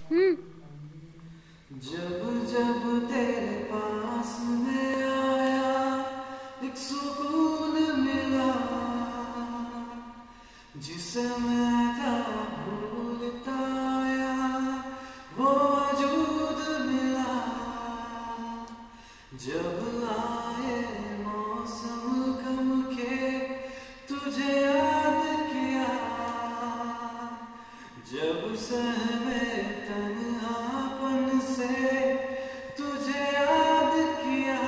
हम्म। जब जब तेरे पास में आया एक सुकून मिला, जिसे मैं था भूलता आया वो वजूद मिला। जब आए मौसम गम के तुझे याद किया, जब सहमे तन्हापन से तुझे याद किया।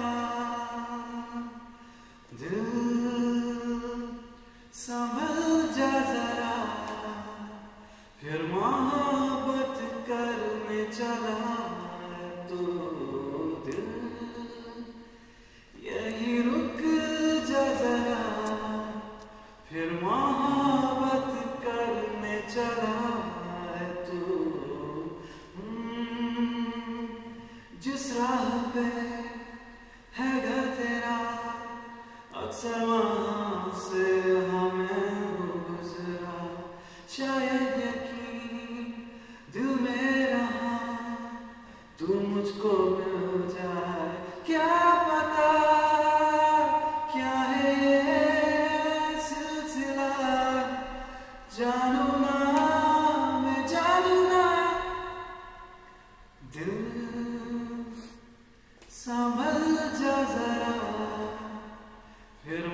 दिल संभल जा जरा, फिर मोहब्बत करने चला तो दिल यही रुक जा जरा, फिर मोहब्बत करने चला तू। जिस राह पे है घर तेरा, अक्सर वहां से हमें गुजरा। शायद यकीन दिल में रहा, तू मुझको मिल जाए। क्या पता क्या है ये सिलसिला, जानू ना मैं जानू ना। दिल संभल जा जरा, फिर